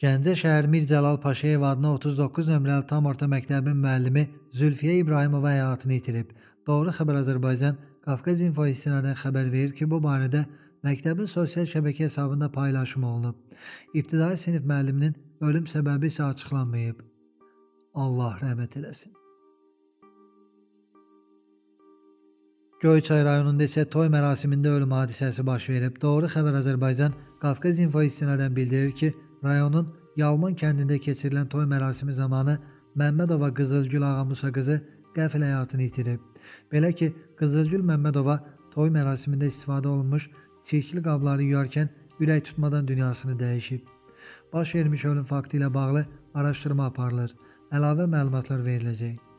Gəncə şəhər Mir Cəlal Paşayev adına 39 nömrəli tam orta məktəbin müəllimi Zülfiyə İbrahimova həyatını itirib. Doğru Xəbər Azərbaycan Qafqaz İnfo istinadən xəbər verir ki, bu barədə məktəbin sosial şəbəkə hesabında paylaşım olunub. İbtidai sinif müəlliminin ölüm səbəbi isə açıqlanmayıb. Allah rəhmət eləsin. Göyçay rayonunda isə toy mərasimində ölüm hadisəsi baş verib. Doğru Xəbər Azərbaycan Qafqaz İnfo istinadən bildirir ki, rayonun Yalman kəndində keçirilən toy mərasimi zamanı Məmmədova Qızılgül Ağamusa qızı qəfil həyatını itirib. Belə ki, Qızılgül Məmmədova toy mərasimində istifadə olunmuş çirkli qabları yuyarkən ürək tutmadan dünyasını dəyişib. Baş vermiş ölüm faktı ilə bağlı araşdırma aparılır. Əlavə məlumatlar veriləcək.